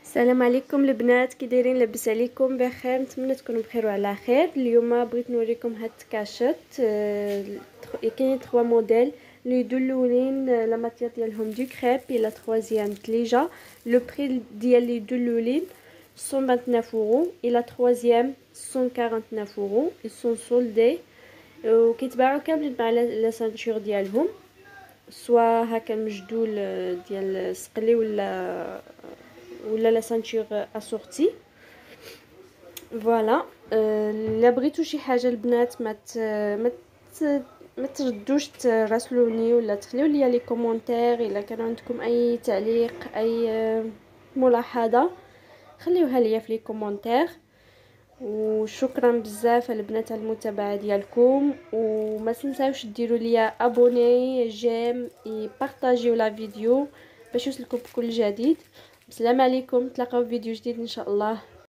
السلام عليكم البنات، كي دايرين؟ لاباس عليكم بخير؟ نتمنى تكونوا بخير وعلى خير. اليوم بغيت نوريكم هاد الكاشط. كاينين 3 موديل لي الاولين لا ماتيير ديالهم دو كريب الا 3 دليجه. لو بري ديال لي الاولين 129 اورو الا 3 149 اورو. سون سولدي وكيتباعوا كاملين مع لا سانتور ديالهم، سوا هكا المجدول ديال السقلي ولا لا سانتور اسورتي. فوالا. الا بغيتو شي حاجه البنات ما تردوش تراسلوني ولا تخليو لي لي كومونتير. الا كان عندكم اي تعليق اي ملاحظه خليوها لي في لي كومونتير. وشكرا بزاف البنات على المتابعه ديالكم، وما تنساوش ديروا لي ابوني جيم بارطاجيو لا فيديو باش يوصلكم بكل جديد. السلام عليكم، تلاقاو في فيديو جديد ان شاء الله.